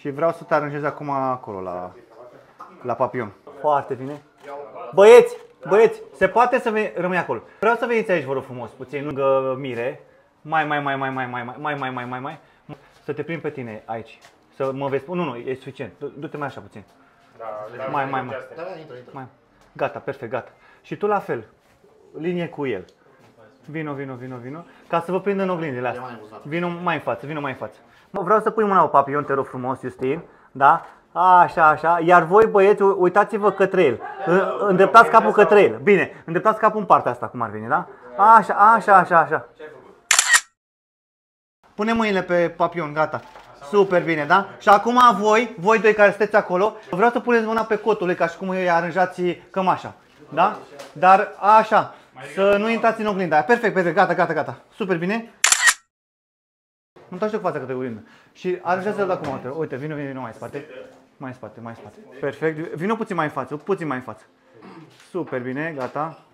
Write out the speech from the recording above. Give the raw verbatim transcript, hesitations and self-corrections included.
Și vreau să te aranjez acum acolo, la, la papion. Foarte bine. Băieți, băieți, se poate să rămâi acolo. Vreau să veniți aici, vă rog frumos, puțin, lângă Mire. Mai, mai, mai, mai, mai, mai, mai, mai, mai, mai, mai. Să te prind pe tine aici. Să mă vezi. Nu, nu, e suficient. Du-te mai așa puțin. Da, mai, mai, mai. mai. Gata, perfect, gata. Și tu la fel. Linie cu el. Vino, vino, vino, vino. Ca să vă prind în oglindile astea. Vino mai în față, vino mai în față. Vreau să pui mâna pe papion, te rog frumos, Justin. Da? Așa, așa. Iar voi, băieți, uitați-vă către el. Îndreptați capul către el. Bine, îndreptați capul în partea asta, cum ar veni, da? Așa, așa, așa, așa. Pune mâinile pe papion, gata. Super bine, da? Și acum voi, voi doi care sunteți acolo, vreau să puneți mâna pe cotul lui, ca și cum îi aranjați cămașa. Da? Dar așa, să nu intrați în oglinda aia. Perfect, perfect, gata, gata, gata. Super bine. Nu întoarce cu fața către oglindă. Și aranjează-l acum, uite, uite, vino, vino, vino mai în spate. Mai în spate, mai în spate. Perfect, vino puțin mai în față, puțin mai în față. Super bine, gata.